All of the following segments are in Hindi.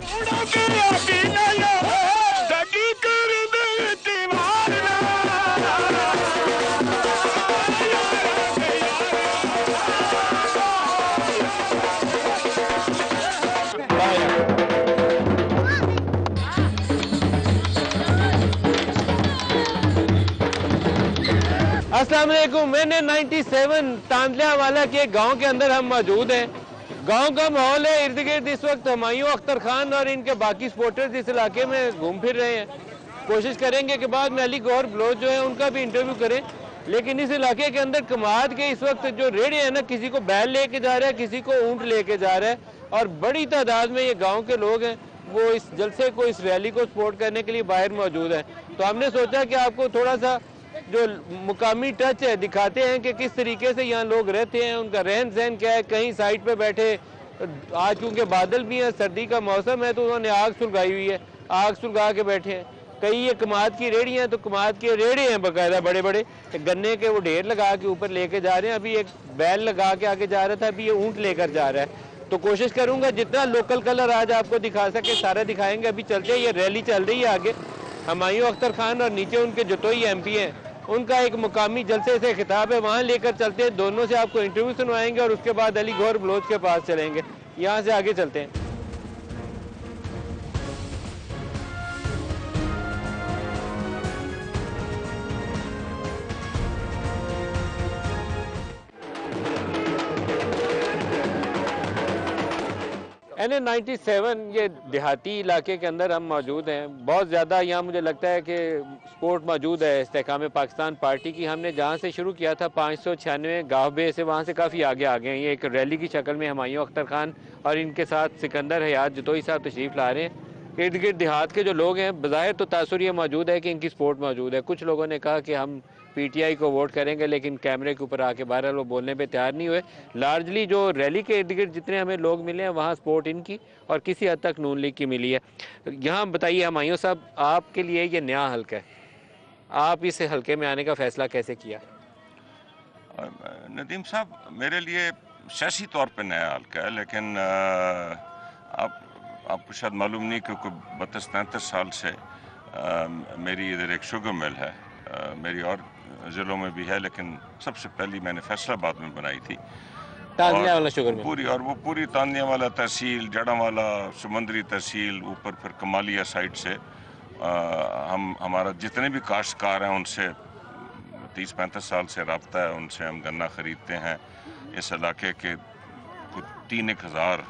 अस्सलाम वालेकुम। मैंने 97 तांदलिया वाला के गांव के अंदर हम मौजूद हैं। गांव का माहौल है, इर्द गिर्द इस वक्त हुमायूं अख्तर खान और इनके बाकी सपोर्टर्स इस इलाके में घूम फिर रहे हैं। कोशिश करेंगे कि बाद में अली गौहर बलोच जो है उनका भी इंटरव्यू करें। लेकिन इस इलाके के अंदर कमाद के इस वक्त जो रेड़े हैं ना, किसी को बैल लेके जा रहा है, किसी को ऊँट लेके जा रहा है, और बड़ी तादाद में ये गाँव के लोग हैं वो इस जलसे को, इस रैली को सपोर्ट करने के लिए बाहर मौजूद हैं। तो हमने सोचा कि आपको थोड़ा सा जो मुकामी टच है दिखाते हैं कि किस तरीके से यहाँ लोग रहते हैं, उनका रहन सहन क्या है। कहीं साइड पे बैठे, आज क्योंकि बादल भी हैं, सर्दी का मौसम है, तो उन्होंने आग सुलगाई हुई है, आग सुलगा के बैठे हैं। कई ये कमाद की रेड़ियाँ हैं, तो कमाद के रेड़े हैं बाकायदा बड़े बड़े, गन्ने के वो ढेर लगा के ऊपर लेके जा रहे हैं। अभी एक बैल लगा के आगे जा रहा था, अभी ये ऊँट लेकर जा रहा है। तो कोशिश करूँगा जितना लोकल कलर आज आपको दिखा सके सारा दिखाएंगे। अभी चलते ये रैली चल रही है आगे। हुमायूं अख्तर खान और नीचे उनके जतोई MP हैं, उनका एक मुकामी जलसे से खिताब है, वहाँ लेकर चलते हैं। दोनों से आपको इंटरव्यू सुनवाएंगे और उसके बाद अली गौहर बलोच के पास चलेंगे। यहाँ से आगे चलते हैं। NA97 ये देहाती इलाके के अंदर हम मौजूद हैं। बहुत ज़्यादा यहाँ मुझे लगता है कि सपोर्ट मौजूद है इस्तेहकाम पाकिस्तान पार्टी की। हमने जहाँ से शुरू किया था 596 गाँव बे से, वहाँ से काफ़ी आगे आ गए हैं। ये एक रैली की शक्ल में हुमायूं अख्तर खान और इनके साथ सिकंदर हयात जतोई साहब तशरीफ़ ला रहे हैं। इर्द गिर्द देहात के जो लोग हैं, बज़ाहिर तो तासुर ये मौजूद है कि इनकी सपोर्ट मौजूद है। कुछ लोगों ने कहा कि हम PTI को वोट करेंगे, लेकिन कैमरे के ऊपर आके बहरहाल वो बोलने पे तैयार नहीं हुए। लार्जली जो रैली के इर्द गिर्द जितने हमें लोग मिले हैं, वहाँ सपोर्ट इनकी और किसी हद तक नून लीग की मिली है। यहाँ बताइए हुमायूं साहब, आपके लिए ये नया हल्का है, आप इस हल्के में आने का फैसला कैसे किया? नदीम साहब, मेरे लिए सियासी तौर पे नया हल्का है, लेकिन आपको शायद मालूम नहीं कि 32-33 साल से मेरी इधर एक शुगर मिल है। मेरी और ज़िलों में भी है, लेकिन सबसे पहली मैंने फैसलाबाद में बनाई थी। तांदलिया वाला शुगर में पूरी तांदलिया वाला तहसील, जड़ावाला, समंदरी तहसील, ऊपर फिर कमालिया साइड से हमारा जितने भी काश्तकार हैं उनसे 30-35 साल से रब्ता है। उनसे हम गन्ना ख़रीदते हैं। इस इलाके के कुछ 3,000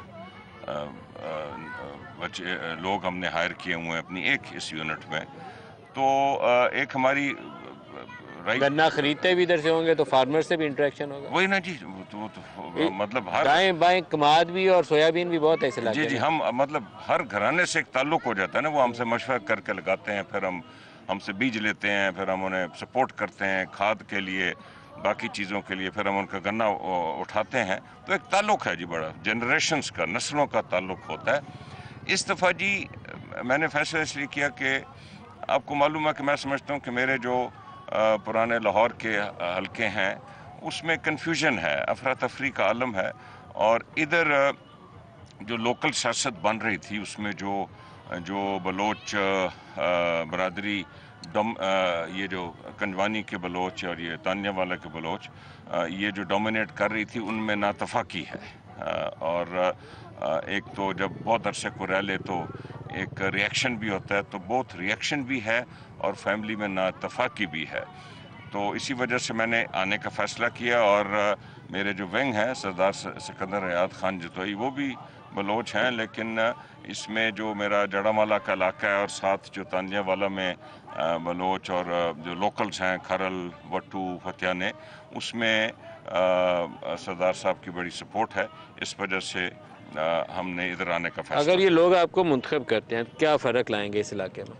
बच्चे लोग हमने हायर किए हुए हैं अपनी एक इस यूनिट में। तो एक हमारी गन्ना खरीदते भी इधर से होंगे, तो फार्मर से भी इंटरेक्शन होगा। वही ना जी, तो मतलब हर दाएं बाएं कमाद भी और सोयाबीन भी बहुत ऐसे जी जी, हम मतलब हर घराने से एक ताल्लुक हो जाता है ना। वो हमसे मशवरा करके लगाते हैं, फिर हमसे बीज लेते हैं, फिर हम उन्हें सपोर्ट करते हैं खाद के लिए, बाकी चीज़ों के लिए, फिर हम उनका गन्ना उठाते हैं। तो एक ताल्लुक है जी, बड़ा जनरेशन्स का, नस्लों का ताल्लुक होता है। इस दफ़ा जी मैंने फैसला इसलिए किया कि आपको मालूम है कि मैं समझता हूँ कि मेरे जो पुराने लाहौर के हलके हैं उसमें कन्फ्यूजन है, अफरा तफरी का आलम है। और इधर जो लोकल सियासत बन रही थी उसमें जो बलोच बरादरी, ये जो कंजवानी के बलोच और ये तानिया वाला के बलोच, ये जो डोमिनेट कर रही थी, उनमें नातफाकी है। और एक तो जब बहुत अरसे को रह ले तो एक रिएक्शन भी होता है, तो बहुत रिएक्शन भी है और फैमिली में नातफाकी भी है। तो इसी वजह से मैंने आने का फ़ैसला किया। और मेरे जो विंग हैं सरदार सिकंदर हयात खान जतोई, वो भी बलोच हैं, लेकिन इसमें जो मेरा जड़ामाला का इलाका है और साथ जो तांदिया वाला में बलोच और जो लोकल्स हैं खरल, वट्टू, फतियाने, उसमें सरदार साहब की बड़ी सपोर्ट है। इस वजह से हमने इधर आने का फैसला। अगर ये लोग आपको मुंतखब करते हैं, क्या फ़र्क लाएंगे इस इलाके में?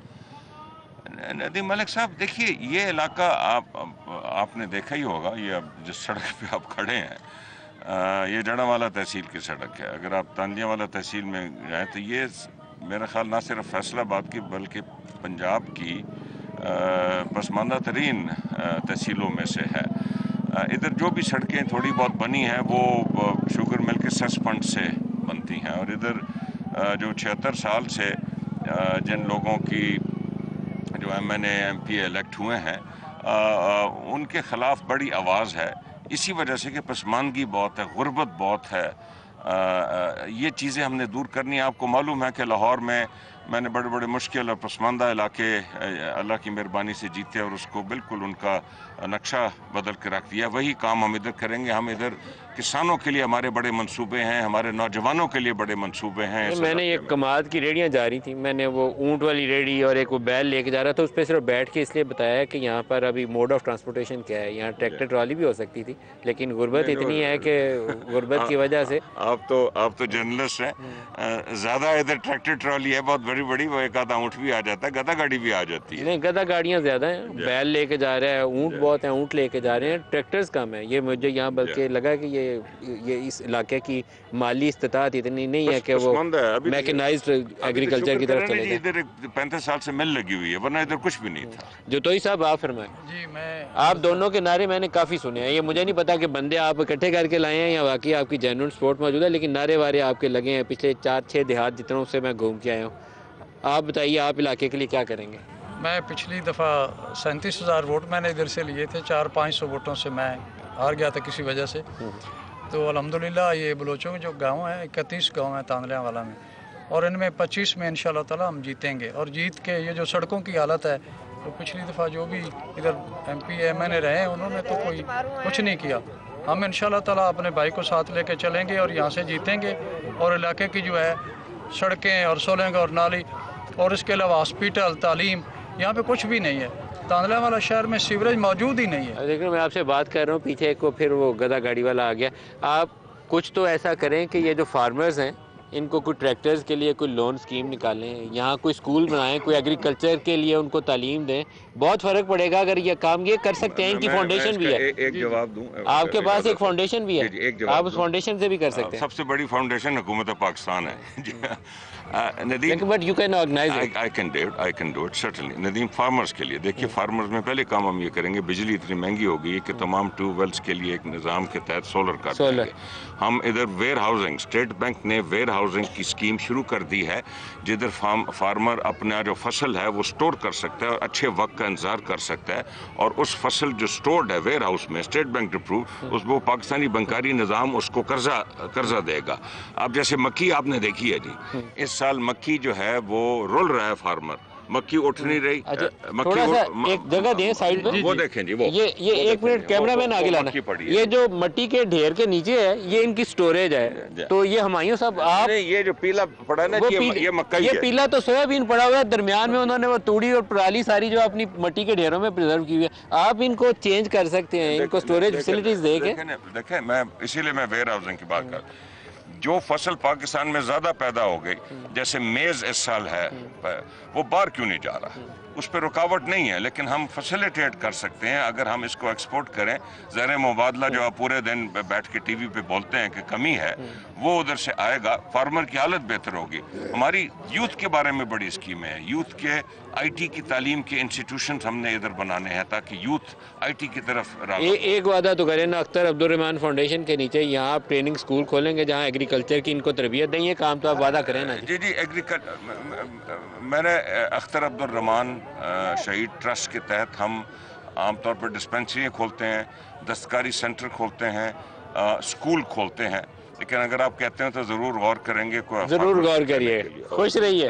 नदीम मलिक साहब, देखिए ये इलाका आपने देखा ही होगा। ये अब जिस सड़क पे आप खड़े हैं, ये जड़ावाला तहसील की सड़क है। अगर आप तांदिया वाला तहसील में जाएँ तो ये मेरा ख्याल ना सिर्फ फैसलाबाद की बल्कि पंजाब की पसमानदा तरीन तहसीलों में से है। इधर जो भी सड़कें थोड़ी बहुत बनी हैं वो शुगर मिल के सेस फंड से बनती हैं। और इधर जो 76 साल से जिन लोगों की जो MNA MP इलेक्ट हुए हैं उनके ख़िलाफ़ बड़ी आवाज़ है, इसी वजह से कि पसमानदगी बहुत है, गुर्बत बहुत है। ये चीज़ें हमने दूर करनी है। आपको मालूम है कि लाहौर में मैंने बड़े बड़े मुश्किल और पसमानदा इलाके अल्लाह की मेहरबानी से जीते और उसको बिल्कुल उनका नक्शा बदल के रख दिया। वही काम हम इधर करेंगे। हम इधर किसानों के लिए हमारे बड़े मंसूबे हैं, हमारे नौजवानों के लिए बड़े मंसूबे हैं। मैंने ये कमाद की रेडियाँ जा रही थी, मैंने वो ऊँट वाली रेडी और एक वो बैल लेके जा रहा था, उस पर सिर्फ बैठ के इसलिए बताया कि यहाँ पर अभी मोड ऑफ ट्रांसपोर्टेशन क्या है। यहाँ ट्रैक्टर ट्रॉली भी हो सकती थी, लेकिन गुर्बत इतनी है कि गुर्बत की वजह से आप तो जर्नलिस्ट हैं, ज़्यादा इधर ट्रैक्टर ट्रॉली है बहुत बड़ी बड़ी, वो एक आधा ऊँट भी आ जाता है, गधा गाड़ी भी आ जाती है। नहीं, गधा गाड़ियाँ ज़्यादा हैं, बैल लेके जा रहा है, ऊँट बहुत हैं, ऊँट लेके जा रहे हैं, ट्रैक्टर्स कम है। ये मुझे यहाँ बल्कि लगा कि ये इस इलाके की माली इस्तात इतनी नहीं है कि वो मैकेनाइज्ड एग्रीकल्चर की तरफ चले जाए। इधर 35 साल से मिल लगी हुई है, वरना इधर कुछ भी नहीं था। जो तो ही साहब आप फरमाएं। जी, मैं आप दोनों के नारे मैंने काफ़ी सुने हैं, ये मुझे नहीं पता कि बंदे आप इकट्ठे करके लाए हैं या वाकई आपकी जेन्युइन सपोर्ट मौजूद है, लेकिन नारे वारे आपके लगे हैं पिछले 4-6 देहात जितनों से मैं घूम के आया हूँ। आप बताइए, आप इलाके के लिए क्या करेंगे? मैं पिछली दफ़ा 37,000 वोट मैंने इधर से लिए थे, 400-500 वोटों से मैं हार गया था किसी वजह से। तो अल्हम्दुलिल्लाह ये बलोचों के जो गांव हैं, 31 गांव हैं तांदलियावाला में, और इनमें 25 में इंशाल्लाह ताला हम जीतेंगे। और जीत के ये जो सड़कों की हालत है, तो पिछली दफ़ा जो भी इधर MP MNA रहे हैं उन्होंने तो कोई कुछ नहीं किया। हम इंशाल्लाह ताला अपने भाई को साथ लेके चलेंगे और यहाँ से जीतेंगे। और इलाके की जो है सड़कें और सोलेंगे और नाली और इसके अलावा हॉस्पिटल, तालीम, यहाँ पे कुछ भी नहीं है। तांदलियावाला शहर में सीवरेज मौजूद ही नहीं है। देखो, मैं आपसे बात कर रहा हूँ, पीछे को फिर वो गधा गाड़ी वाला आ गया। आप कुछ तो ऐसा करें कि ये जो फार्मर्स हैं इनको कोई ट्रैक्टर्स के लिए कोई लोन स्कीम निकालें, यहाँ कोई स्कूल बनाएं, कोई एग्रीकल्चर के लिए उनको तालीम दें। बहुत फ़र्क पड़ेगा अगर ये काम ये कर सकते हैं। इनकी फाउंडेशन भी है। एक जवाब दूं, आपके पास एक फाउंडेशन भी है, आप उस फाउंडेशन से भी कर सकते हैं। सबसे बड़ी फाउंडेशन हुकूमत पाकिस्तान है। Nadeem, but you can organise it. I can do it certainly. Nadeem, farmers के लिए देखिए, फार्मर्स में पहले काम हम ये करेंगे, बिजली इतनी महंगी हो गई है कि तमाम ट्यूबवेल्स के लिए एक निज़ाम के तहत सोलर कर देंगे। हम इधर वेयर हाउसिंग, स्टेट बैंक ने वेयर हाउसिंग की स्कीम शुरू कर दी है, जिधर फार्मर अपना जो फसल है वो स्टोर कर सकता है और अच्छे वक्त का इंतजार कर सकता है, और उस फसल जो स्टोर्ड है वेयर हाउस में, स्टेट बैंक अप्रूव, वो पाकिस्तानी बैंकारी निज़ाम उसको कर्जा देगा। अब जैसे मक्की आपने देखी है जी, इस साल मक्की जो है वो रुल रहा है, फार्मर मक्की उठ नहीं रही। थोड़ा सा एक जगह दें साइड पे, वो देखें जी, वो ये एक मिनट कैमरामैन आगे लाना। ये जो मिट्टी के ढेर के नीचे है, ये इनकी स्टोरेज है। तो ये हुमायूं साहब, आप ये जो पीला पड़ा ना, ये मक्का ही है। ये पीला तो सोयाबीन पड़ा हुआ है, दरमियान में उन्होंने वो तूड़ी और पराली सारी जो अपनी मिट्टी के ढेरों में प्रिजर्व की हुई है। आप इनको चेंज कर सकते हैं, इनको स्टोरेज फैसिलिटीज देके। देखें, मैं इसीलिए मैं वेयर हाउसिंग की बात कर, जो फसल पाकिस्तान में ज़्यादा पैदा हो गई, जैसे मेज़ इस साल है, वो बाहर क्यों नहीं जा रहा? उस पर रुकावट नहीं है, लेकिन हम फैसिलिटेट कर सकते हैं अगर हम इसको एक्सपोर्ट करें। ज़र मुबादला जो आप पूरे दिन बैठ के TV पे बोलते हैं कि कमी है, वो उधर से आएगा, फार्मर की हालत बेहतर होगी। हमारी यूथ के बारे में बड़ी स्कीम है, यूथ के IT की तालीम के इंस्टीट्यूशन हमने इधर बनाने हैं ताकि यूथ IT की तरफ एक वादा तो करें ना, अख्तर अब्दुल रहमान फाउंडेशन के नीचे यहाँ आप ट्रेनिंग स्कूल खोलेंगे जहाँ एग्रीकल्चर की इनको तरबियत दें, ये काम तो आप वादा करें ना। जी, मैंने अख्तर अब्दुल रहमान शहीद ट्रस्ट के तहत हम आमतौर पर डिस्पेंसरी खोलते हैं, दस्तकारी सेंटर खोलते हैं, स्कूल खोलते हैं, लेकिन अगर आप कहते हैं तो ज़रूर गौर करेंगे। ज़रूर गौर करिए। खुश रहिए।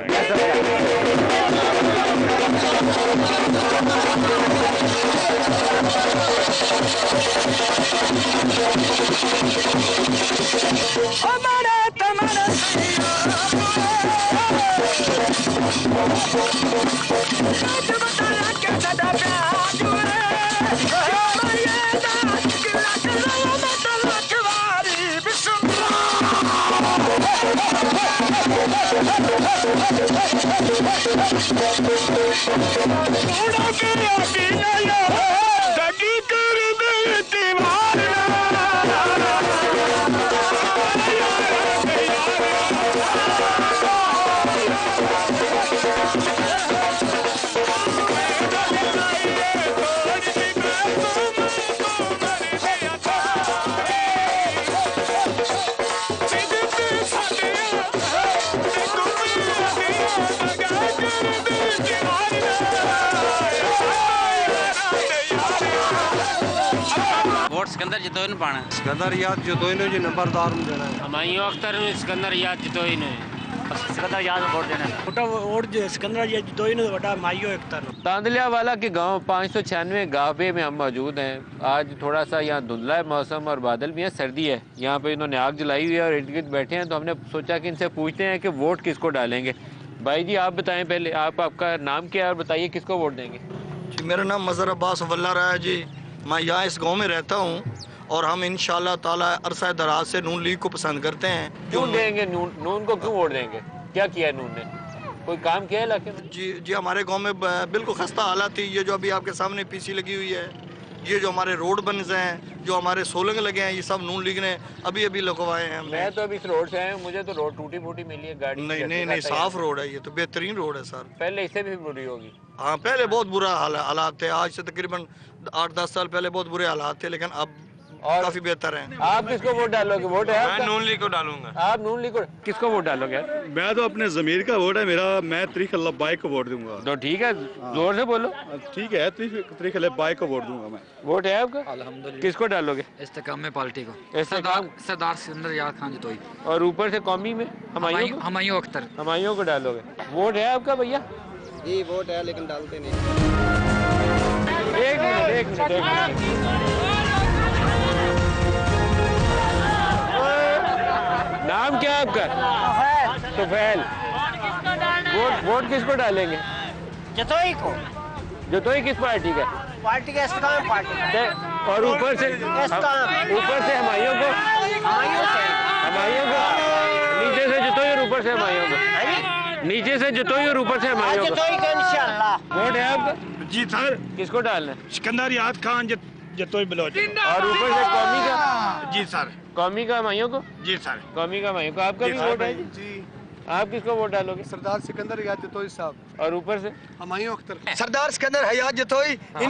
सिकंदर जतोई ने पाना सिकंदर याद जतोई ने जी नंबरदार में देना है हमायूं अख्तर ने सिकंदर याद जतोई ने सिकंदर याद वोट देना छोटा वोट सिकंदर याद जतोई ने बड़ा हमायूं अख्तर तांदलियावाला के गांव 596 गाहबे में हम मौजूद हैं। आज थोड़ा सा यहाँ धुंधला है मौसम और बादल भी है, सर्दी है। यहाँ पे इन्होंने आग जलाई हुई है और इर्द गिर्द बैठे हैं, तो हमने सोचा कि इनसे पूछते हैं कि वोट किसको डालेंगे। भाई जी आप बताएं पहले, आपका नाम क्या है और बताइए किसको वोट देंगे? जी मेरा नाम मज़हर अब्बास वल्ला रहा है जी। मैं यहाँ इस गांव में रहता हूँ और हम इंशाल्लाह ताला अरसा दराज से नून लीग को पसंद करते हैं। क्यों देंगे नून को, क्यों वोट देंगे? क्या किया है नून ने? कोई काम किया है इलाके में? जी हमारे गांव में बिल्कुल खस्ता हालत थी। ये जो अभी आपके सामने पीसी लगी हुई है, ये जो हमारे रोड बन गए हैं, जो हमारे सोलंग लगे हैं, ये सब नून लीग ने अभी लगवाए हैं। मैं तो अभी इस रोड से आया हूँ, मुझे तो रोड टूटी फूटी मिली है, गाड़ी नहीं साफ रोड है, ये तो बेहतरीन रोड है सर। पहले इससे भी बुरी होगी। हाँ पहले बहुत बुरा हालात थे, आज से तकरीबन 8-10 साल पहले बहुत बुरे हालात थे, लेकिन अब काफी बेहतर है। आप किसको वोट डालोगे? वोट है मैं नून लीग को डालूंगा। आप नून लीग को किसको वोट डालोगे? मैं तो अपने ज़मीर का वोट है मेरा, मैं तरीक अल्लाह बाइक को वोट दूंगा। तो ठीक है, जोर से बोलो। ठीक है, तरीक अल्लाह बाइक को वोट दूंगा मैं। वोट है आपका? अल्हम्दुलिल्लाह। किसको डालोगे? इस्तेकाम पार्टी को सरदार सिकंदर याद खान जतोई और ऊपर से कौमी में हमायूं अख्तर हमायूं को डालोगे। वोट है आपका भैया? जी वोट है लेकिन डालते नहीं। एक मिनट। नाम क्या है आपका? तुफैल। वोट किसको डालेंगे? जतोई को। जतोई किस पार्टी का? पार्टी का इस्तेकाम पार्टी का। और ऊपर से हमायूं को, नीचे से जतोई और ऊपर से हमायूं को, नीचे से जतोई और ऊपर से हमायूं को। जतोई का इंशाल्लाह। वोट है आपका? जी सर। किसको डालना है? सिकंदर याद खान जतोई बलोच। और ऊपर से कौमी का? जी सर। कौमी का हमायूं को? जी सर। कौमी का हमायूं को। आपका भी वोट है जी? आप किसको वोट डालोगे? सरदार सिकंदर हयात जतोई साहब। और ऊपर से हमायूं अख्तर। सरदार सिकंदर हयात जतोई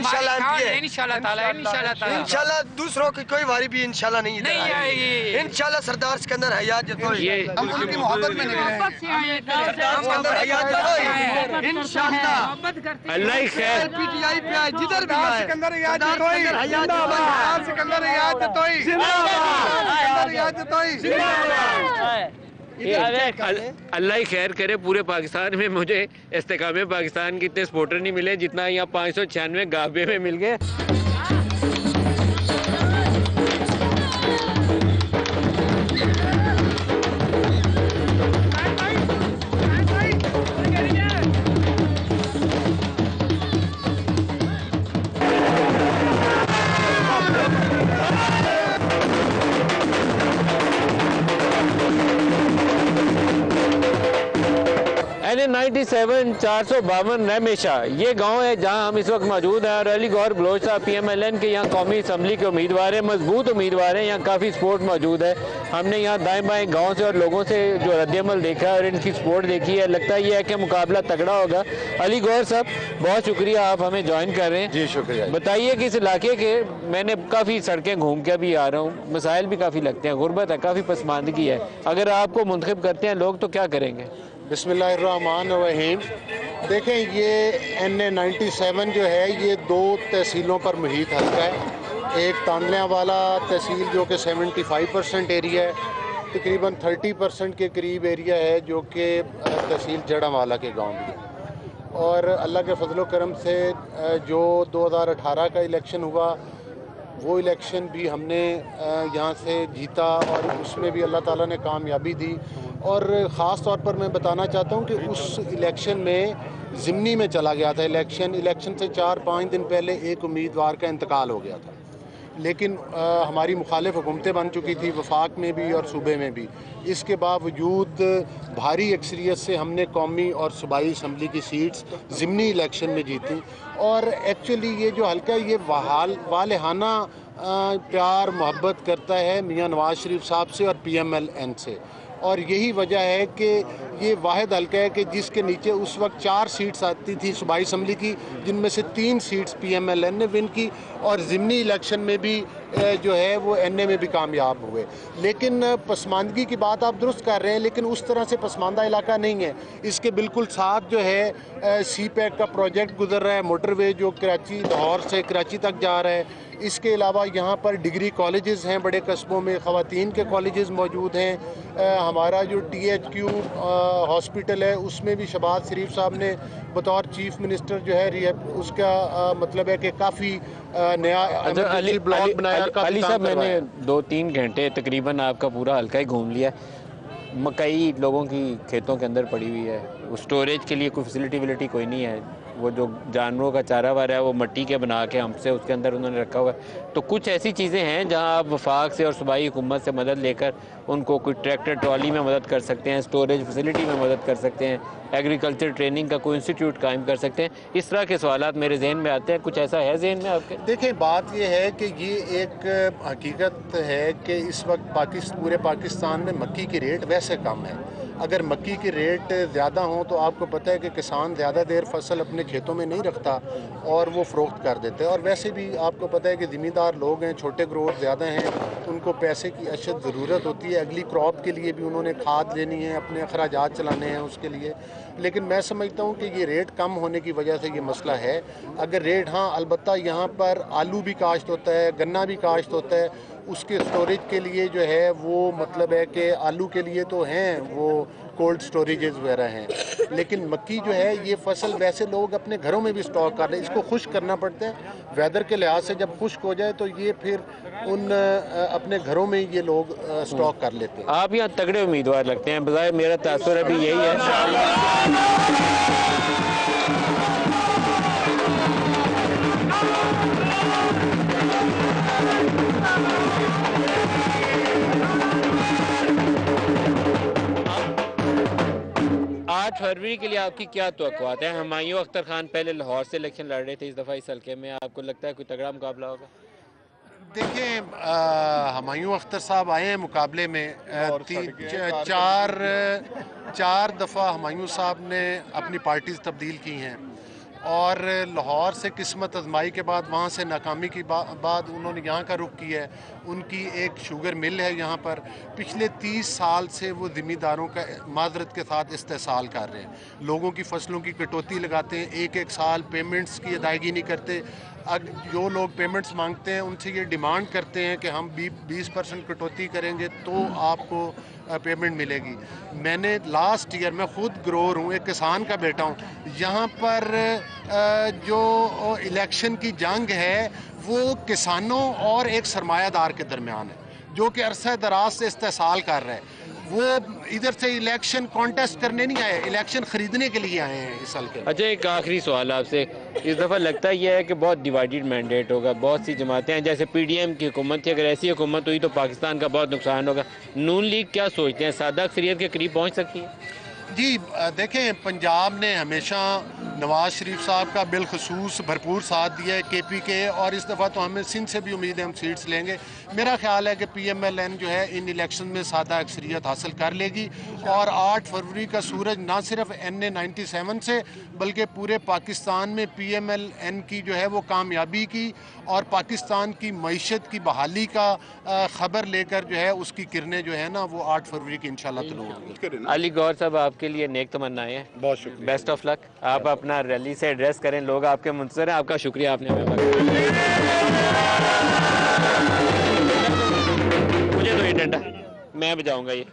इंशाल्लाह दूसरों की कोई वारी भी इंशाल्लाह नहीं आएगी। इंशाल्लाह सरदार सिकंदर हयात जतोई। हम उनकी मोहब्बत में निकले हैं। सिकंदर हयात जतोई इंशाल्लाह। अल्लाह ही खैर। पीटीआई पे आए जिधर भी आए सिकंदर हयात जतोई जिंदाबाद। सिकंदर हयात जतोई जिंदाबाद। सिकंदर हयात जतोई जिंदाबाद। अल्लाह ही खैर करे। पूरे पाकिस्तान में मुझे इस्तेकाम पाकिस्तान के इतने सपोर्टर नहीं मिले जितना यहाँ 596 गाहबे में मिल गए। NN97 452 नमेशा ये गांव है जहां हम इस वक्त मौजूद हैं। और अली गौहर बलोच साहब PMLN के यहाँ कौमी असम्बली के उम्मीदवार हैं, मजबूत उम्मीदवार हैं। यहाँ काफ़ी सपोर्ट मौजूद है। हमने यहाँ दाएं बाएं गांव से और लोगों से जो रद्दमल देखा है और इनकी सपोर्ट देखी है, लगता है ये है कि मुकाबला तगड़ा होगा। अली गौहर साहब बहुत शुक्रिया, आप हमें ज्वाइन कर रहे हैं। जी शुक्रिया। बताइए कि इस इलाके के, मैंने काफ़ी सड़कें घूम के भी आ रहा हूँ, मसाइल भी काफ़ी लगते हैं, गुर्बत है, काफ़ी पसमानदगी है। अगर आपको मुंतखब करते हैं लोग तो क्या करेंगे? बिस्मिल्लाहिर्रहमानिर्रहीम। देखें ये NN97 जो है ये 2 तहसीलों पर मुहित हल्का है। एक तांदलियावाला तहसील जो कि 75% एरिया है, तकरीबन 30% के करीब एरिया है जो कि तहसील जड़ावाला के गांव भी है। और अल्लाह के फजलो करम से जो 2018 का इलेक्शन हुआ वो इलेक्शन भी हमने यहाँ से जीता और उसमें भी अल्लाह ताला ने कामयाबी दी। और ख़ास तौर पर मैं बताना चाहता हूँ कि उस इलेक्शन में ज़िमनी में चला गया था इलेक्शन से 4-5 दिन पहले एक उम्मीदवार का इंतकाल हो गया था। लेकिन हमारी मुखालिफ हुकूमतें बन चुकी थी वफाक में भी और सूबे में भी। इसके बावजूद भारी अक्सरियत से हमने कौमी और सूबाई असम्बली की सीट्स ज़िमनी इलेक्शन में जीती। और एक्चुअली ये जो हल्का ये वालेहाना प्यार मोहब्बत करता है मियाँ नवाज़ शरीफ साहब से और PMLN से। और यही वजह है कि ये वाहिद हल्का है कि जिसके नीचे उस वक्त 4 सीट्स आती थी सूबाई असम्बली की, जिनमें से 3 सीट्स PMLN ने विन की और ज़िमनी इलेक्शन में भी जो है वो NA में भी कामयाब हुए। लेकिन पसमानदगी की बात आप दुरुस्त कर रहे हैं, लेकिन उस तरह से पसमानदा इलाका नहीं है। इसके बिल्कुल साथ जो है सी पैक का प्रोजेक्ट गुजर रहा है, मोटरवे जो कराची लाहौर से कराची तक जा रहा है। इसके अलावा यहाँ पर डिग्री कॉलेजेस हैं, बड़े कस्बों में ख़वातीन के कॉलेजेस मौजूद हैं। हमारा जो THQ हॉस्पिटल है उसमें भी शहबाज शरीफ साहब ने बतौर चीफ मिनिस्टर जो है उसका मतलब है कि काफ़ी नया ब्लॉक बनाया। अली साहब, मैंने 2-3 घंटे तकरीबन आपका पूरा हल्का ही घूम लिया। मकई लोगों की खेतों के अंदर पड़ी हुई है, स्टोरेज के लिए कोई फैसिलिटी कोई नहीं है। वो जो जानवरों का चारा वारा है वो मिट्टी के बना के हमसे उसके अंदर उन्होंने रखा हुआ है। तो कुछ ऐसी चीज़ें हैं जहां आप वफाक से और सूबाई हुकूमत से मदद लेकर उनको कोई ट्रैक्टर ट्रॉली में मदद कर सकते हैं, स्टोरेज फैसिलिटी में मदद कर सकते हैं, एग्रीकल्चर ट्रेनिंग का कोई इंस्टीट्यूट कायम कर सकते हैं। इस तरह के सवालात मेरे जहन में आते हैं। कुछ ऐसा है जहन में आपके? देखिए, बात यह है कि ये एक हकीकत है कि इस वक्त पूरे पाकिस्तान में मक्की की रेट वैसे कम है। अगर मक्की की रेट ज़्यादा हो तो आपको पता है कि किसान ज़्यादा देर फसल अपने खेतों में नहीं रखता और वो फ़रोख्त कर देते हैं। और वैसे भी आपको पता है कि ज़मींदार लोग हैं, छोटे ग्रोथ ज़्यादा हैं, उनको पैसे की अशद ज़रूरत होती है। अगली क्रॉप के लिए भी उन्होंने खाद लेनी है, अपने अखराजात चलाने हैं उसके लिए। लेकिन मैं समझता हूँ कि ये रेट कम होने की वजह से ये मसला है। अगर रेट, हाँ अलबत्ता यहाँ पर आलू भी काश्त होता है, गन्ना भी काश्त होता है, उसके स्टोरेज के लिए जो है वो मतलब है कि आलू के लिए तो हैं वो कोल्ड स्टोरेजेस वगैरह हैं, लेकिन मक्की जो है ये फसल वैसे लोग अपने घरों में भी स्टॉक कर रहे हैं। इसको खुश्क करना पड़ता है वेदर के लिहाज से। जब खुश्क हो जाए तो ये फिर उन अपने घरों में ये लोग स्टॉक कर लेते हैं। आप यहाँ तगड़े उम्मीदवार लगते हैं, बजाय मेरा तासुर अभी यही है। 8 फरवरी के लिए आपकी क्या तवक्कुआत है? हुमायूं अख्तर खान पहले लाहौर से इलेक्शन लड़ रहे थे, इस दफ़ा इस हल्के में आपको लगता है कोई तगड़ा मुकाबला होगा? देखिए, हुमायूं अख्तर साहब आए हैं मुकाबले में, 4 दफ़ा हुमायूं साहब ने अपनी पार्टीज तब्दील की हैं और लाहौर से किस्मत आजमाई के बाद, वहाँ से नाकामी की बाद उन्होंने यहाँ का रुख किया है। उनकी एक शुगर मिल है यहाँ पर। पिछले 30 साल से वो ज़मींदारों का माजरत के साथ इस्तेसाल कर रहे हैं। लोगों की फसलों की कटौती लगाते हैं, एक साल पेमेंट्स की अदायगी नहीं करते। जो लोग पेमेंट्स मांगते हैं उनसे ये डिमांड करते हैं कि हम 20% कटौती करेंगे तो आपको पेमेंट मिलेगी। मैंने लास्ट ईयर, मैं ख़ुद ग्रोअर हूँ, एक किसान का बेटा हूँ, यहाँ पर जो इलेक्शन की जंग है वो किसानों और एक सरमायादार के दरमियान है जो कि अरसा दराज से इस्तेसाल कर रहा है। वो इधर से इलेक्शन कॉन्टेस्ट करने नहीं आए, इलेक्शन खरीदने के लिए आए हैं इस साल के। अच्छा, एक आखिरी सवाल आपसे। इस दफ़ा लगता यह है कि बहुत डिवाइडेड मैंडेट होगा, बहुत सी जमातें हैं, जैसे PDM की हुकूमत थी, अगर ऐसी हुकूमत हुई तो पाकिस्तान का बहुत नुकसान होगा। नून लीग क्या सोचते हैं, सादा अक्सरियत के करीब पहुँच सकती है? जी देखें, पंजाब ने हमेशा नवाज शरीफ साहब का बिलखसूस भरपूर साथ दिया है, KP के, और इस दफ़ा तो हमें सिंध से भी उम्मीद है हम सीट्स लेंगे। मेरा ख्याल है कि PMLN जो है इन इलेक्शन में सादा अक्सरियत हासिल कर लेगी और 8 फरवरी का सूरज ना सिर्फ NA 97 से बल्कि पूरे पाकिस्तान में PMLN की जो है वो कामयाबी की और पाकिस्तान की मईशत की बहाली का ख़बर लेकर जो है उसकी किरणें जो है ना वो 8 फरवरी की इंशाल्लाह तुलू होंगी। अली गौहर साहब, आपके लिए नेक तमन्नाएं हैं। बहुत शुक्रिया, बेस्ट ऑफ लक। आप अपना रैली से एड्रेस करें, लोग आपके मुंतज़िर हैं। आपका शुक्रिया, आपने हमें मुझे तो ये डंडा मैं बजाऊंगा, ये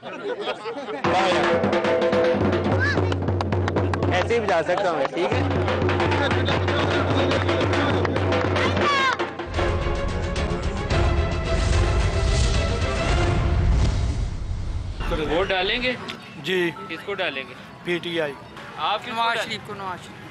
ऐसे ही बजा सकता हूँ, ठीक है? वोट डालेंगे जी। किसको डालेंगे? PTI। आप नवाज शरीफ को।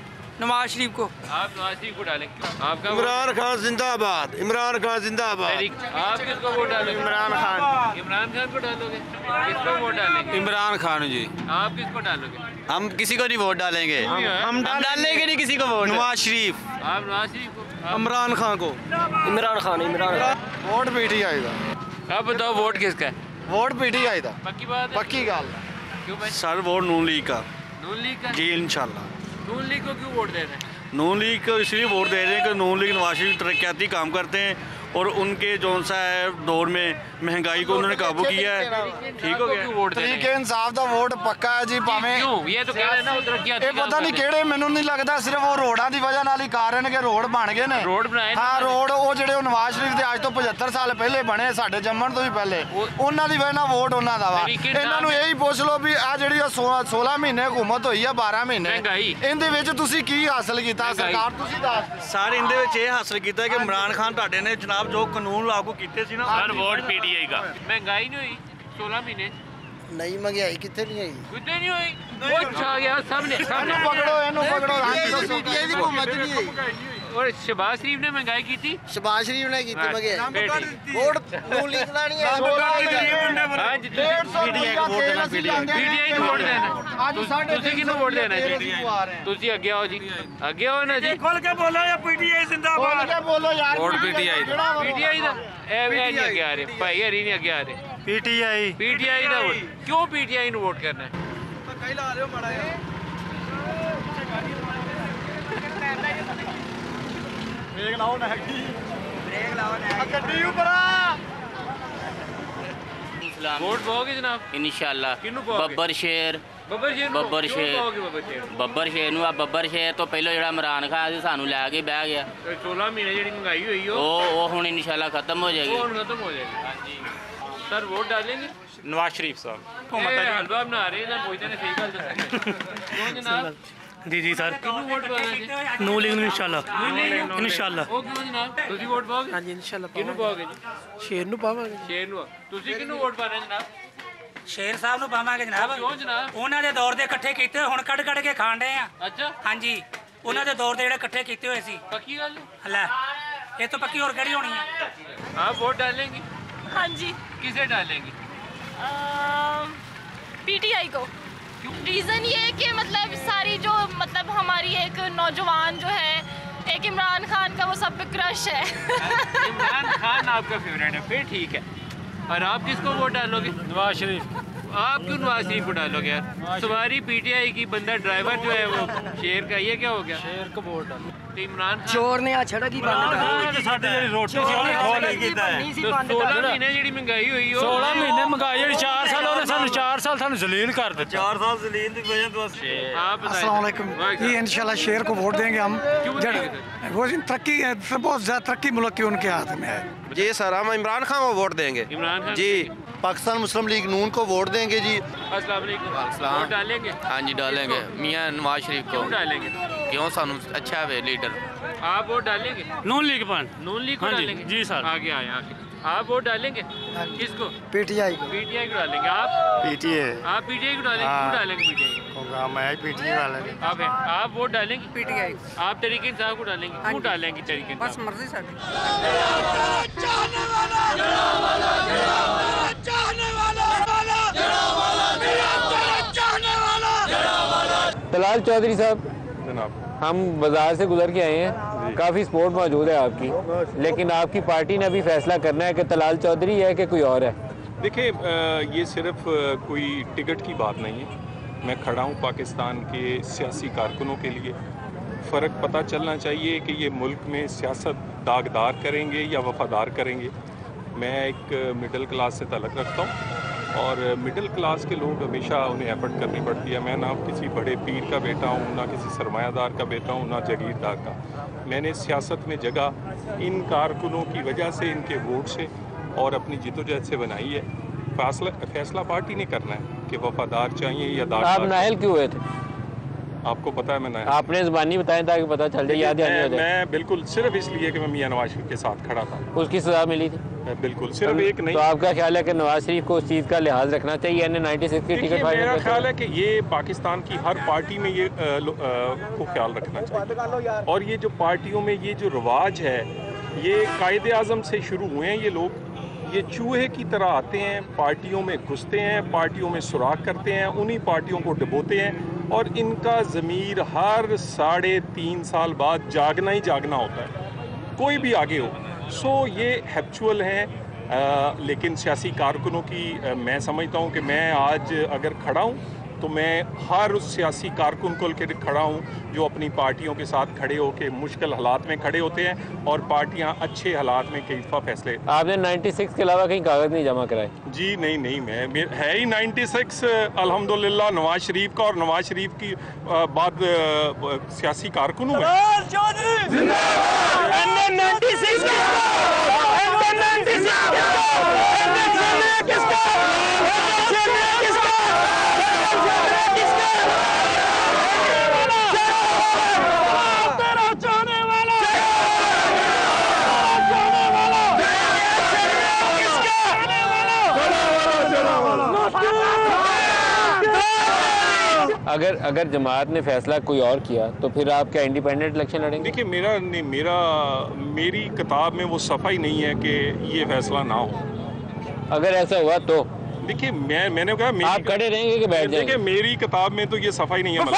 आप नवाज शरीफ को डालेंगे। आपका इमरान खान जिंदाबाद, इमरान खान जिंदाबाद। आप किसको वोट डालोगे? इमरान खान। इमरान खान को डालोगे? किसको वोट डालेंगे? इमरान खान जी। आप किसको डालोगे? हम किसी को नहीं वोट डालेंगे, हम डालेंगे नहीं किसी को वोट। नवाज शरीफ। आप नवाज शरीफ को? इमरान खान को। इमरान खान। वोट PTI का। आप बताओ वोट किसका है? वोट PTI का। पक्की बात है? पक्की गल। क्यों भाई? सर वोट नून लीग का। नून लीग का? जी इंशाल्लाह। नून लीग को क्यों वोट दे रहे हैं? नून लीग को इसलिए वोट दे रहे हैं कि नून लीग नवाज शरीफ तरक्याती काम करते हैं और उनके जो सा है दौर में महंगाई को उन्होंने काबू किया है, ठीक हो गया। तरीके इंसाफ का वोट पक्का है जी, भावें ये तो कह रहे ना उधर क्या ਇਹ ਪਤਾ ਨਹੀਂ ਕਿਹੜੇ, ਮੈਨੂੰ ਨਹੀਂ ਲੱਗਦਾ ਸਿਰਫ ਉਹ ਰੋਡਾਂ ਦੀ ਵਜ੍ਹਾ ਨਾਲ ਹੀ ਕਾਰਨ ਕਿ ਰੋਡ ਬਣ ਗਏ ਨੇ। ਰੋਡ ਬਣਾਏ ਨੇ। ਹਾਂ ਰੋਡ ਉਹ ਜਿਹੜੇ ਉਹ ਨਵਾਜ਼ ਸ਼ਰੀਫ ਦੇ ਅੱਜ ਤੋਂ 75 ਸਾਲ ਪਹਿਲੇ ਬਣੇ, ਸਾਡੇ ਜੰਮਣ ਤੋਂ ਵੀ ਪਹਿਲੇ, ਉਹਨਾਂ ਦੀ ਵਜ੍ਹਾ ਨਾਲ ਵੋਟ ਉਹਨਾਂ ਦਾ ਵਾ। ਇਹਨਾਂ ਨੂੰ ਇਹੀ ਪੁੱਛ ਲਓ ਵੀ ਆ ਜਿਹੜੀ 16 ਮਹੀਨੇ ਹਕੂਮਤ ਹੋਈ ਆ, 12 ਮਹੀਨੇ, ਇਹਦੇ ਵਿੱਚ ਤੁਸੀਂ ਕੀ ਹਾਸਲ ਕੀਤਾ? ਸਰਕਾਰ ਤੁਸੀਂ ਦੱਸ। ਸਰ ਇਹਦੇ ਵਿੱਚ ਇਹ ਹਾਸਲ ਕੀਤਾ ਕਿ ਇਮਰਾਨ ਖਾਨ ਤੁਹਾਡੇ ਨੇ ਜਨਾਬ ਜੋ ਕਾਨੂੰਨ ਲਾਗੂ ਕੀਤੇ ਸੀ ਨਾ, ਸਰ ਵੋਟ ਪੀਟੀਆਈ ਦਾ। ਮਹਿੰਗਾਈ ਨਹੀਂ ਹੋਈ 16 ਮਹੀਨੇ ਨਹੀਂ ਮਹਿੰਗਾਈ ਕਿੱਥੇ ਨਹੀਂ ਹੋਈ? ਕਿਤੇ ਨਹੀਂ ਹੋਈ, ਉਹ ਛਾ ਗਿਆ ਸਾਹਮਣੇ। ਪਕੜੋ ਇਹਨੂੰ, ਪਕੜੋ। ਪੀਟੀਆਈ ਦੀ ਹਕੂਮਤ ਨਹੀਂ ਹੋਈ। और शहबाज शरीफ ने महंगाई की थी, ਸ਼ਬਾਜ਼ ਸ਼ਰੀਫ ਨੇ ਕੀਤੀ ਮਹਿੰਗਾਈ। ਵੋਟ ਨੂੰ ਲਿਖਣਾ ਨਹੀਂ ਹੈ। पीटीआई को वोट देना, ਤੁਸੀਂ ਕਿਹਨੂੰ ਵੋਟ ਦੇਣਾ ਜੀ? ਤੁਸੀਂ ਅੱਗੇ ਆਓ ਜੀ, ਅੱਗੇ ਆਓ ਨਾ ਜੀ, ਖੋਲ ਕੇ ਬੋਲੋ ਜਾਂ ਪੀਟੀਆਈ ਜ਼ਿੰਦਾਬਾਦ। ਖੋਲ ਕੇ ਬੋਲੋ ਯਾਰ। ਵੋਟ ਪੀਟੀਆਈ ਦਾ, ਪੀਟੀਆਈ ਦਾ। ਇਹ ਨਹੀਂ ਅੱਗੇ ਆ ਰਹੇ, ਭਾਈ ਹਰੀ ਨਹੀਂ ਅੱਗੇ ਆ ਰਹੇ। ਪੀਟੀਆਈ ਦਾ ਵੋਟ ਕਿਉਂ? ਪੀਟੀਆਈ ਨੂੰ ਵੋਟ ਕਰਨਾ ਹੈ? ਕਈ ਲਾ ਰਹੇ ਹੋ ਮਾੜਾ ਜਿਹਾ। ਬ੍ਰੇਕ ਲਾਓ ਨਾ, ਬ੍ਰੇਕ ਲਾਓ ਨਾ, ਗੱਡੀ ਉੱਪਰ। वोट पाओगे जनाब इंशाल्लाह। किन्नू पाओगे? ਬੱਬਰ ਸ਼ੇਰ ਬੱਬਰ ਸ਼ੇਰ ਬੱਬਰ ਕਿਉਂ ਸ਼ੇਰ ਪਾਓਗੇ ਬੱਬਰ ਸ਼ੇਰ? ਬੱਬਰ ਸ਼ੇਰ ਨੂੰ ਆ ਬੱਬਰ ਸ਼ੇਰ ਤੋਂ ਪਹਿਲਾਂ ਜਿਹੜਾ ਇਮਰਾਨ ਖਾਨ ਸੀ ਸਾਨੂੰ ਲੈ ਕੇ ਬਹਿ ਗਿਆ, 16 ਮਹੀਨੇ ਜਿਹੜੀ ਮਹਿੰਗਾਈ ਹੋਈ ਉਹ ਹੁਣ ਇੰਸ਼ਾਅੱਲਾ ਖਤਮ ਹੋ ਜਾਏਗੀ। वो खत्म हो जाएगी। हाँ जी सर, वोट डालेंगे नवाज शरीफ साहब। हलवा बना रहे हैं, पूछते हैं सही गल दसो जनाब। जी जी सर, किन्नू वोट पाओगे? नो लीग इंशाल्लाह, इंशाल्लाह। ਉਹ ਕਿਉਂ ਜਨਾਬ? ਤੁਸੀਂ ਵੋਟ ਪਾਓਗੇ? ਹਾਂਜੀ इंशाल्लाह। ਕਿਹਨੂੰ ਪਾਓਗੇ ਜੀ? ਸ਼ੇਰ ਨੂੰ ਪਾਵਾਂਗੇ। ਸ਼ੇਰ ਨੂੰ। ਤੁਸੀਂ ਕਿਹਨੂੰ ਵੋਟ ਪਾਣਾ ਜਨਾਬ? ਸ਼ੇਰ ਸਾਹਿਬ ਨੂੰ ਪਾਵਾਂਗੇ ਜਨਾਬ। ਕਿਉਂ ਜਨਾਬ? ਉਹਨਾਂ ਦੇ ਦੌਰ ਦੇ ਇਕੱਠੇ ਕੀਤੇ ਹੁਣ ਕੱਢ ਕੇ ਖਾਣ ਡਏ ਆ। ਅੱਛਾ, ਹਾਂਜੀ, ਉਹਨਾਂ ਦੇ ਦੌਰ ਦੇ ਜਿਹੜੇ ਇਕੱਠੇ ਕੀਤੇ ਹੋਏ ਸੀ। ਪੱਕੀ ਗੱਲ ਹੈ? ਲੈ ਇਹ ਤੋਂ ਪੱਕੀ ਹੋਰ ਕਿਹੜੀ ਹੋਣੀ ਹੈ? आप वोट डालेंगी? हाँ जी। किसे डालेंगी? पीटीआई को। रीज़न ये है कि मतलब सारी जो मतलब हमारी एक नौजवान जो है, एक इमरान खान का वो सब पे क्रश है। इमरान खान आपका फेवरेट है, फिर ठीक है। और आप किसको वोट डालोगे? नवाज शरीफ। आप क्यों नवाज शरीफ को डालोगे यार? सवारी पीटीआई की, बंदा ड्राइवर जो है वो शेर का, ये क्या हो गया? शेर को वोट डालो। तो इमरान खान ਚੋਰ ਨੇ ਆ ਛੜਕ ਹੀ ਬੰਦ ਕਰ। ਸਾਡੇ ਜਿਹੜੀ ਰੋਟੀ ਸੀ ਉਹਨੇ ਖੋਹ ਲਈ ਕੀਤਾ ਹੈ। 16 ਮਹੀਨੇ ਜਿਹੜੀ ਮਹਿੰਗਾਈ ਹੋਈ ਉਹ 16 ਮਹੀਨੇ ਮਹਿੰਗਾਈ ਜਿਹੜੀ 4 ਸਾਲ ਉਹਨੇ ਸਾਨੂੰ 4 ਸਾਲ ਸਾਨੂੰ ਜ਼ਲੀਲ ਕਰ ਦਿੱਤਾ। 4 ਸਾਲ ਜ਼ਲੀਲ ਦੀ ਵਜ੍ਹਾ ਤੋਂ आप बताइए। अस्सलाम वालेकुम। ये इंशाल्लाह शेर को वोट देंगे हम। वो तरक्की बहुत ज़्यादा तरक्की मुल्क के उनके हाथ में है। जी सर, हम इमरान खान को वोट देंगे। इमरान खान जी, पाकिस्तान मुस्लिम लीग नून को वोट देंगे जी। अस्सलाम वालेकुम। वोट डालेंगे? हाँ जी डालेंगे, मियाँ नवाज शरीफ को। क्यों डालेंगे? क्यों सानू अच्छा है लीडर। आप वोट डालेंगे? नून लीग पान। नून लीग को हाँ जी, डालेंगे? जी सर। आगे आए आगे। आप वोट डालेंगे? किसको? पीटीआई को। पीटीआई को डालेंगे। आप? पीटीआई। आप पीटीआई को डालेंगे? क्यों डालेंगे पीटीआई को? मैं पीटीआई वाला। आप हैं, आप वोट डालेंगे? पीटीआई। आप तरीके इंसाफ को डालेंगे? क्यों डालेंगे तरीके इंसाफ? बस मर्जी साडी। तलाल चौधरी साहब, हम बाजार से गुजर के आए हैं, काफ़ी सपोर्ट मौजूद है आपकी, लेकिन आपकी पार्टी ने अभी फैसला करना है कि तलाल चौधरी है कि कोई और है। देखिए, ये सिर्फ कोई टिकट की बात नहीं है। मैं खड़ा हूँ पाकिस्तान के सियासी कारकुनों के लिए। फ़र्क पता चलना चाहिए कि ये मुल्क में सियासत दागदार करेंगे या वफादार करेंगे। मैं एक मिडिल क्लास से ताल्लुक़ रखता हूँ और मिडिल क्लास के लोग हमेशा उन्हें एफर्ट करनी पड़ती है। मैं ना किसी बड़े पीर का बेटा हूँ, ना किसी सरमायादार का बेटा हूँ, ना जगीरदार का। मैंने सियासत में जगह इन कारकुनों की वजह से, इनके वोट से और अपनी जिद्दोजहद से बनाई है। फैसला पार्टी ने करना है कि वफादार चाहिए या दाग। आप नाहल क्यों हुए थे? आपको पता है मैं नाहल। आपने ज़बानी बताया ताकि पता चल जाए, याद मैं बिल्कुल सिर्फ इसलिए कि मैं मियां नवाज शरीफ के साथ खड़ा था। उसकी सज़ा मिली थी? बिल्कुल, सिर्फ एक नहीं। तो आपका ख्याल है कि नवाज शरीफ को उस चीज़ का लिहाज रखना चाहिए? NN96 की टिकट फाइनल? मेरा ख्याल है कि ये पाकिस्तान की हर पार्टी में ये को ख्याल रखना चाहिए। और ये जो पार्टियों में ये जो रवाज है, ये कायदे आज़म से शुरू हुए हैं। ये लोग ये चूहे की तरह आते हैं, पार्टियों में घुसते हैं, पार्टियों में सुराख करते हैं, उन्हीं पार्टियों को डुबोते हैं और इनका ज़मीर हर 3.5 साल बाद जागना ही जागना होता है, कोई भी आगे हो। सो ये हैप्चुअल हैं। लेकिन सियासी कारकुनों की मैं समझता हूँ कि मैं आज अगर खड़ा हूँ तो मैं हर उस सियासी कारकुन को लेकर खड़ा हूँ जो अपनी पार्टियों के साथ खड़े होकर मुश्किल हालात में खड़े होते हैं और पार्टियाँ अच्छे हालात में कई दफ़ा फैसले। आपने 96 के अलावा कहीं कागज़ नहीं जमा कराए? जी नहीं, मैं है ही 96 अल्हम्दुलिल्लाह नवाज शरीफ का, और नवाज शरीफ की बाद सियासी कारकुन हूँ अगर जमात ने फैसला कोई और किया तो फिर आप क्या इंडिपेंडेंट इलेक्शन लड़ेंगे? देखिए मेरी किताब में वो सफ़ा ही नहीं है कि ये फैसला ना हो। अगर ऐसा हुआ तो देखिए मैंने कहा आप खड़े रहेंगे कि बैठ जाएंगे? देखिए मेरी किताब में तो ये सफ़ा ही नहीं है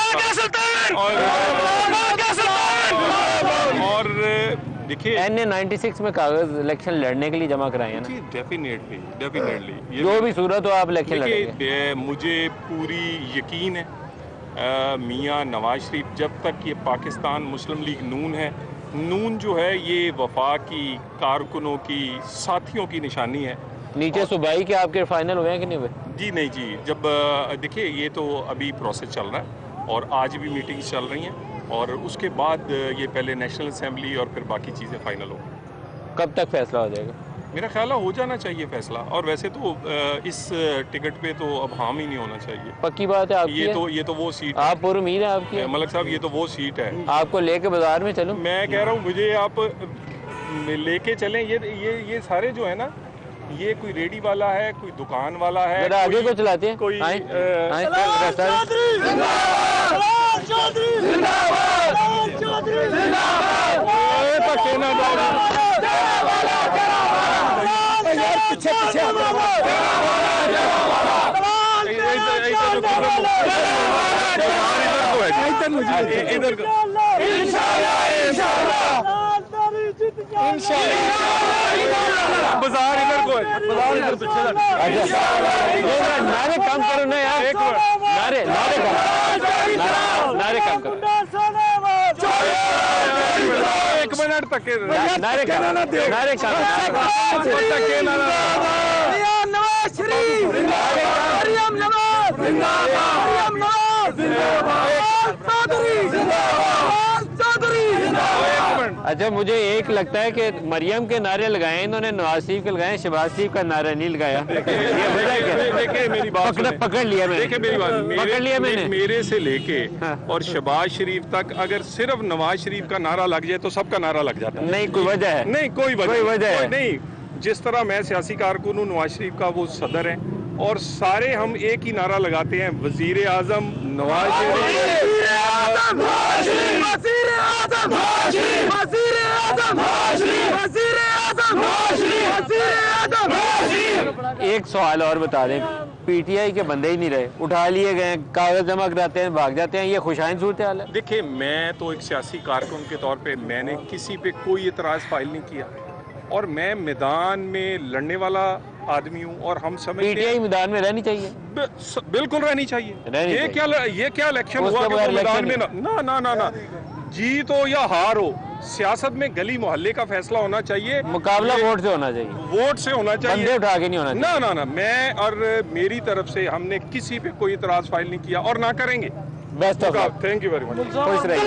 और देखिए NA 96 में कागज इलेक्शन लड़ने के लिए जमा कराए हैं ना? डेफिनेटली जो भी सूरत हो आप इलेक्शन लड़ेंगे। मुझे पूरी यकीन है मियाँ नवाज शरीफ जब तक ये पाकिस्तान मुस्लिम लीग नून है, नून जो है ये वफा की, कारकुनों की, साथियों की निशानी है। नीचे सूबाई के आपके फाइनल हुए हैं कि नहीं हुए? जी नहीं जी, जब देखिए ये तो अभी प्रोसेस चल रहा है और आज भी मीटिंग्स चल रही हैं और उसके बाद ये पहले नेशनल असेंबली और फिर बाकी चीज़ें फाइनल हो। कब तक फैसला हो जाएगा? मेरा ख्याल है हो जाना चाहिए फैसला, और वैसे तो इस टिकट पे तो अब हाम ही नहीं होना चाहिए। पक्की बात है आपकी? ये तो वो सीट आप पूरी उम्मीद है आपकी? मलिक साहब ये तो वो सीट है। आपको लेके बाजार में चलूं? मैं कह रहा हूँ मुझे आप लेके चलें। ये सारे जो है ना, ये कोई रेडी वाला है, कोई दुकान वाला है, आगे को चलाते हैं कोई बाजार इधर को है, बाजार इधर पीछे। नारे काम करो ना यार, एक नारे काम करो। 1 मिनट तक नारे काम अच्छा, मुझे एक लगता है कि मरियम के नारे लगाए इन्होंने, नवाज शरीफ के लगाए, शहबाज शरीफ का नारा नहीं लगाया। ये वजह क्या? देखिए मेरी बात पकड़ लिया मैंने। देखिए मेरी बात पकड़ लिया मैंने। मेरे से लेके और शहबाज शरीफ तक अगर सिर्फ नवाज शरीफ का नारा लग जाए तो सबका नारा लग जाता है। नहीं कोई वजह है? नहीं कोई वजह है नहीं। जिस तरह मैं सियासी कारकुन हूँ, नवाज शरीफ का वो सदर है, और सारे हम एक ही नारा लगाते हैं, वजीर आजम नवाज एक सवाल और बता दें, PTI के बंदे ही नहीं रहे, उठा लिए गए, कागज जमा कराते हैं, भाग जाते हैं, ये खुशाइन सूरत हाल है? देखिए मैं तो एक सियासी कारकुन के तौर पे मैंने किसी पे कोई इतराज़ फाइल नहीं किया, और मैं मैदान में लड़ने वाला आदमी हूँ, और हम समझते PTI मैदान में रहनी चाहिए। बिल्कुल रहनी चाहिए। ये क्या इलेक्शन हुआ कि मैदान में ना जीत हो या हार हो, सियासत में गली मोहल्ले का फैसला होना चाहिए, मुकाबला वोट से होना चाहिए, वोट से होना चाहिए, बंदे उठा के नहीं होना चाहिए। ना मैं और मेरी तरफ से हमने किसी पे कोई इतराज फाइल नहीं किया और ना करेंगे। Best of luck. Thank you very much. खुश रहिए।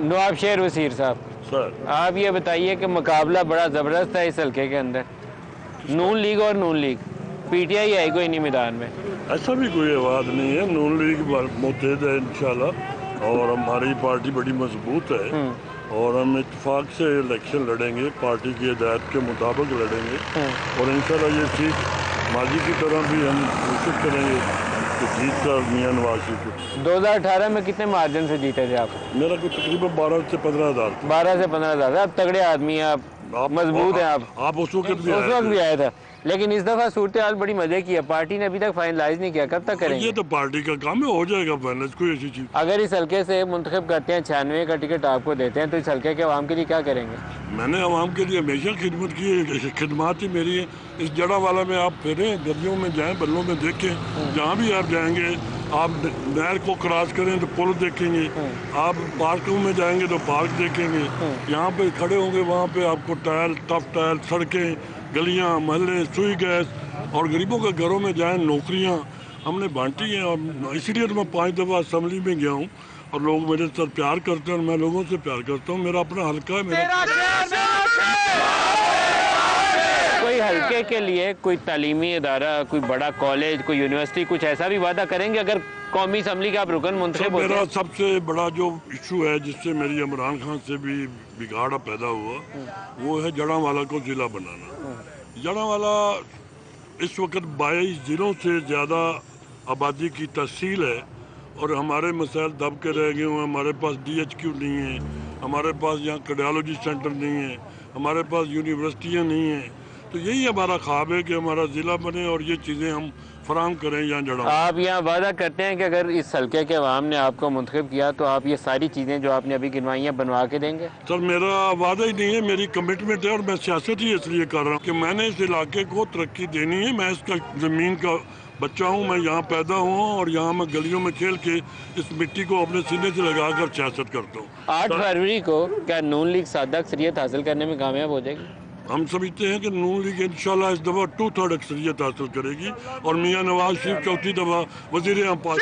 नवाब शेर वसीर साहब सर, आप ये बताइए कि मुकाबला बड़ा ज़बरदस्त है इस हल्के के अंदर, नून लीग और नून लीग, पीटीआई आई कोई नहीं मैदान में? ऐसा भी कोई बात नहीं है, नून लीग मुतहद है इंशाल्लाह और हमारी पार्टी बड़ी मजबूत है और हम इत्तेफाक से इलेक्शन लड़ेंगे, पार्टी की हिदायत के मुताबिक लड़ेंगे और इंशाल्लाह ये सीट माजी की तरह भी हम कोशिश करेंगे कि जीत कर मियाँ नवाज शरीफ। 2018 में कितने मार्जिन से जीते थे आप? मेरा को तकरीबन 12 से 15 हज़ार। 12 से 15 हज़ार। आप तगड़े आदमी हैं, आप मजबूत हैं। आप उस वक्त भी आया था, लेकिन इस दफा सूरत हाल बड़ी मजे की है। पार्टी ने अभी तक फाइनलाइज नहीं किया, कब तक करेंगे? ये तो पार्टी का काम है, हो जाएगा फाइनलाइज, कोई ऐसी चीज। अगर इस हल्के से मुंतखब करते हैं, 96 का टिकट आपको देते हैं, तो इस हल्के के अवाम के लिए क्या करेंगे? मैंने अवाम के लिए हमेशा खिदमत की है, खिदमत ही मेरी है। इस जड़ावाला में आप फिरें, गलियों में जाएं, बल्लों में देखें, जहाँ भी आप जाएंगे, आप नहर को क्रॉस करें तो पुल देखेंगे, आप पार्कों में जाएंगे तो पार्क देखेंगे, यहाँ पे खड़े होंगे वहाँ पे आपको टायल, टफ टायल, सड़कें, गलियाँ, महल्ले, सुई गैस और गरीबों के घरों में जाएं, नौकरियाँ हमने बांटी हैं। और इसीलिए तो मैं 5 दफ़ा असम्बली में गया हूँ और लोग मेरे साथ प्यार करते हैं और मैं लोगों से प्यार करता हूँ। मेरा अपना हल्का है। कोई हल्के के लिए कोई तालीमी इदारा, कोई बड़ा कॉलेज, कोई यूनिवर्सिटी, कुछ ऐसा भी वादा करेंगे अगर कौमी असम्बली का आप रुकन मुंतखब होते हैं? मेरा सबसे बड़ा जो इशू है जिससे मेरी इमरान खान से भी बिगाड़ पैदा हुआ, वो है जड़ावाला को ज़िला बनाना। जड़ावाला इस वक्त 22 ज़िलों से ज़्यादा आबादी की तहसील है और हमारे मसाइल दब के रह गए हुए। हमारे पास DHQ नहीं है, हमारे पास यहाँ कार्डियोलॉजी सेंटर नहीं है, हमारे पास यूनिवर्सिटियाँ नहीं हैं। तो यही हमारा ख्वाब है कि हमारा ज़िला बने और ये चीज़ें हम फराम करें यहाँ जड़ा। आप यहाँ वादा करते हैं कि अगर इस हल्के के अवाम ने आपको मुंतखब किया तो आप ये सारी चीज़ें जो आपने अभी गिनवाई हैं बनवा के देंगे? सर, मेरा वादा ही नहीं है, मेरी कमिटमेंट है और मैं सियासत ही इसलिए कर रहा हूँ कि मैंने इस इलाके को तरक्की देनी है। मैं इसका ज़मीन का बच्चा हूँ, मैं यहाँ पैदा हुआ और यहाँ मैं गलियों में खेल के इस मिट्टी को अपने सीने से लगा कर सियासत करता हूँ। 8 फरवरी को क्या नून लीग सादा अक्सरियत हासिल करने में कामयाब हो जाएगी? हम समझते हैं कि नून लीग इंशाल्लाह इस दफ़ा 2/3 अक्सरियत हासिल करेगी और मियाँ नवाज शरीफ चौथी दफ़ा वज़ीर-ए-आज़म पाक।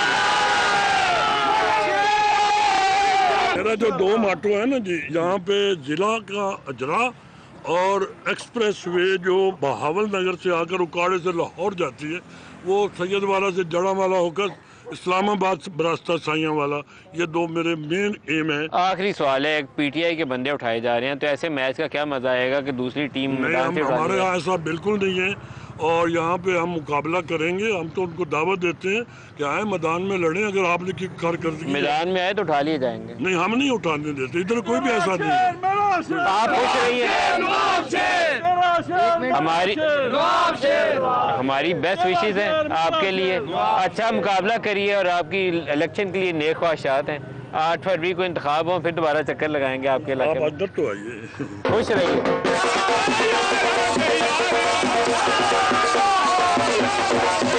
मेरा जो 2 माटो है ना जी, यहाँ पे ज़िला का अजरा और एक्सप्रेस वे जो बहावल नगर से आकर उकाड़े से लाहौर जाती है, वो सैयदवाला से जड़ावाला होकर इस्लामाबाद रास्ता साइयां वाला, ये 2 मेरे मेन एम है। आखिरी सवाल है, पीटीआई के बंदे उठाए जा रहे हैं, तो ऐसे मैच का क्या मजा आएगा कि दूसरी टीम मैदान से? हमारे यहाँ ऐसा बिल्कुल नहीं है और यहाँ पे हम मुकाबला करेंगे। हम तो उनको दावत देते हैं कि आए मैदान में लड़ें, अगर आपने की कारकर्दगी मैदान में आए तो उठा लिए जाएंगे। नहीं, हम नहीं उठाने देते, इधर कोई भी ऐसा नहीं है। आप खुश रहिए, हमारी बेस्ट विशेष है आपके लिए। अच्छा मुकाबला करिए और आपकी इलेक्शन के लिए नेक ख्वाहिशात हैं। 8 फरवरी को इंतखाब हो, फिर दोबारा चक्कर लगाएंगे आपके इलाके में। आप अंदर तो आइए। खुश रहिए।